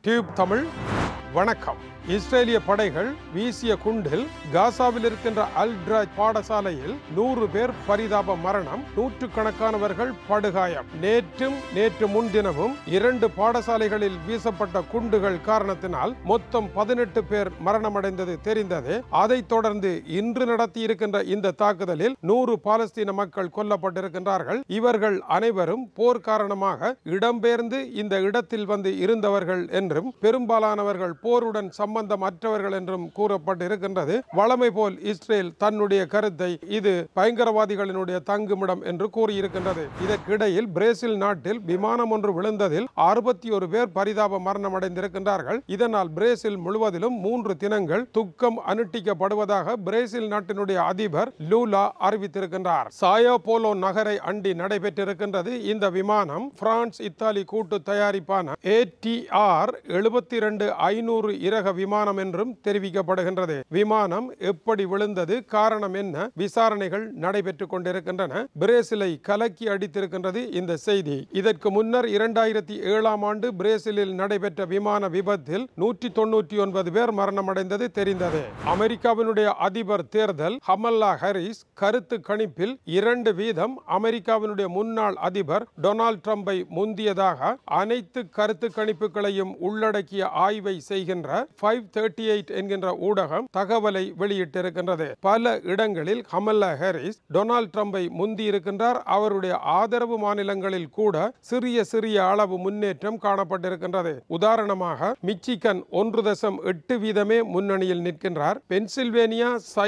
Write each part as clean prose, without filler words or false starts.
Tube Tamil வணக்கம். இஸ்ரேலிய படைகள் வீசிய குண்டில் காசாவில் இருக்கின்ற அல்-டிராஜ் பாடசாலையில் 100 பேர் பரிதாப மரணம், நூற்றுக்கணக்கானவர்கள் படுகாயம். நேற்று முன்தினமும் 2 பாடசாலைகளில் வீசப்பட்ட குண்டுகள் காரணத்தினால் மொத்தம் 18 பேர் மரணமடைந்தது தெரிந்தது. அதைத் தொடர்ந்து இன்று நடத்தியிருக்கின்ற இந்த தாக்குதலில் 100 பாலஸ்தீன மக்கள் கொல்லப்பட்டிருக்கின்றார்கள். இவர்கள் அனைவரும் போர் காரணமாக இடம்பெயர்ந்து இந்த இடத்தில் வந்து இருந்தவர்கள் என்றும் பெரும்பாலானவர்கள் போருடன் சம்பந்தமற்றவர்கள் என்றும் கூறப்பட்டிருக்கின்றது. வழமை போல் இஸ்ரேல் தன்னுடைய கருத்தை இது பயங்கரவாதிகளினுடைய தங்குமிடம் என்று கூறியிருக்கின்றது. இதற்கிடையில் பிரேசில் நாட்டில் விமானம் ஒன்று விழுந்ததில் 61 பேர் பரிதாப மரணம் அடைந்திருக்கின்றார்கள். இதனால் பிரேசில் முழுவதிலும் 3 தினங்கள் துக்கம் அனுஷ்டிக்கப்படுவதாக பிரேசில் நாட்டினுடைய அதிபர் லூலா அறிவித்திருக்கின்றார். சாயோ போலோ நகரை அண்டி நடைபெற்றிருக்கின்றது இந்த விமானம். பிரான்ஸ் இத்தாலி கூட்டு தயாரிப்பான ATR 72-500 இறக விமானம் என்றும் தெரிவிக்கப்படுகின்றது. விமானம் எப்படி விழுந்தது, காரணம் என்ன, விசாரணைகள் நடைபெற்றுக் கொண்டிருக்கின்றன. பிரேசிலை கலக்கி அடித்திருக்கின்றது இந்த செய்தி. இதற்கு முன்னர் 2007ஆம் ஆண்டு பிரேசிலில் நடைபெற்ற விமான விபத்தில் 199 பேர் மரணமடைந்தது தெரிந்தது. அமெரிக்காவினுடைய அதிபர் தேர்தல் கமலா ஹாரிஸ் கருத்து கணிப்பில் 2% அமெரிக்காவினுடைய முன்னாள் அதிபர் டொனால்ட் ட்ரம்பை முந்தியதாக அனைத்து கருத்து கணிப்புகளையும் உள்ளடக்கிய ஆய்வை செய்கின்ற 538 என்கின்ற ஊடகம் தகவலை வெளியிட்டிருக்கின்றது. பல இடங்களில் கமலா ஹாரிஸ் டொனால்ட் ட்ரம்பை முந்தி இருக்கின்றார். அவருடைய ஆதரவு மாநிலங்களில் கூட சிறிய அளவு முன்னேற்றம் காணப்பட்டிருக்கின்றது. உதாரணமாக மிச்சிகன் 1.8% முன்னணியில் நிற்கின்றார். பென்சில்வேனியா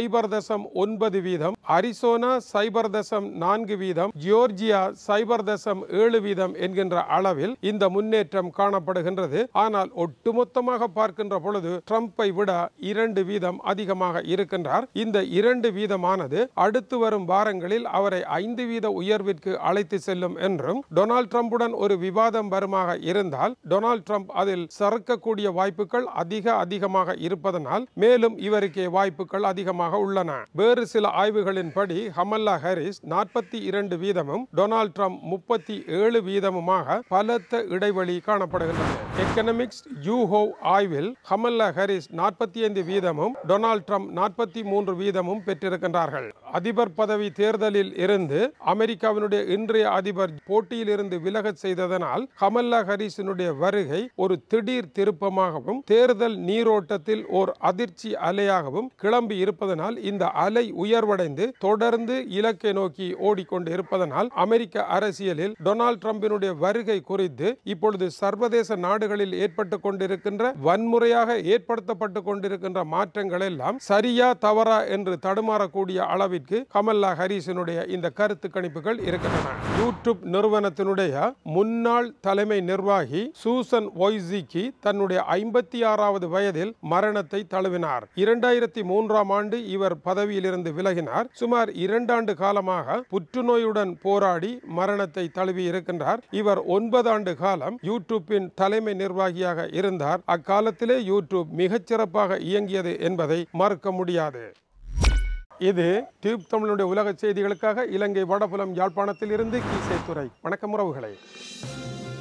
0.9%, அரிசோனா 0.4%, ஜியோர்ஜியா 0.7% என்கின்ற அளவில் இந்த முன்னேற்றம் காணப்படுகின்றது. ஆனால் ஒட்டுமொத்தமாக பார்க்கின்ற பொழுது ட்ரம்பை விட 2% அதிகமாக இருக்கின்றார். இந்த 2%ஆனது அடுத்து வரும் வாரங்களில் அவரை 5% உயர்விற்கு அழைத்து செல்லும் என்றும், டொனால்ட் ட்ரம்புடன் ஒரு விவாதம் வருமாக இருந்தால் டொனால்ட் ட்ரம்ப் அதில் சறுக்கக்கூடிய வாய்ப்புகள் அதிகமாக இருப்பதனால் மேலும் இவருக்கே வாய்ப்புகள் அதிகமாக உள்ளன. வேறு சில ஆய்வுகளின்படி கமலா ஹாரிஸ் 42%, டொனால்ட் ட்ரம்ப் 37%, பலத்த இடைவெளி காணப்படுகின்றது. எக்கனாமிக்ஸ் யூஹோ ஆய்வில் கமலா ஹாரிஸ் 45%, டொனால்ட் ட்ரம்ப் 43% பெற்றிருக்கின்றார்கள். அதிபர் பதவி தேர்தலில் இருந்து அமெரிக்காவினுடைய இன்றைய அதிபர் போட்டியில் இருந்து விலகச் செய்ததனால் கமலா ஹாரிஸினுடைய வருகை ஒரு திடீர் திருப்பமாகவும் தேர்தல் நீரோட்டத்தில் ஓர் அதிர்ச்சி அலையாகவும் கிளம்பி இருப்பதனால் இந்த அலை உயர்வடைந்து தொடர்ந்து இலக்கை நோக்கி ஓடிக்கொண்டு இருப்பதனால் அமெரிக்க அரசியலில் டொனால்ட் ட்ரம்பினுடைய வருகை குறித்து இப்பொழுது சர்வதேச நாடுகளில் ஏற்பட்டு கொண்டிருக்கின்ற வன்முறையாக ஏற்படுத்தப்பட்டு கொண்டிருக்கின்ற மாற்றங்கள் எல்லாம் சரியா தவறா என்று தடுமாறக்கூடிய அளவிற்கு கமலா ஹாரிஸினுடைய இந்த கருத்து கணிப்புகள் இருக்கின்றன. யூடியூப் நிறுவனத்தினுடைய முன்னாள் தலைமை நிர்வாகி சூசன் வைசிக்கி தன்னுடைய 56வது வயதில் மரணத்தை தழுவினார். 2003ஆம் ஆண்டு இவர் பதவியிலிருந்து விலகினார். சுமார் 2 ஆண்டு காலமாக புற்றுநோயுடன் போராடி மரணத்தை தழுவி இருக்கின்றார். இவர் 9 ஆண்டு காலம் யூடியூப்பின் தலைமை நிர்வாகியாக இருந்தார். அக்காலத்திலே யூடியூப் மிகச்சிறப்பாக இயங்கியது என்பதை மறுக்க முடியாது. இது டியூப் தமிழுடைய உலக செய்திகளுக்காக இலங்கை வடபுலம் யாழ்ப்பாணத்தில் இருந்து கீசே துறை. வணக்கம் உறவுகளை.